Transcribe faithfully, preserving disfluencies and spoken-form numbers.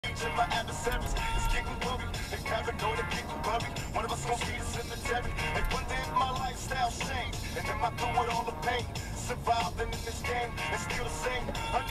And my adversaries is getting worried. They paranoid and getting buried. One of us gon' see the cemetery. And one day if my lifestyle changed, and am I through with all the pain? Surviving in this game and still the same.